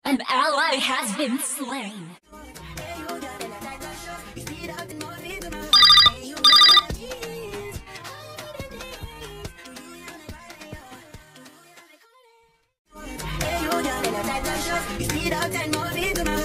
An ally has been slain. Speed out and move it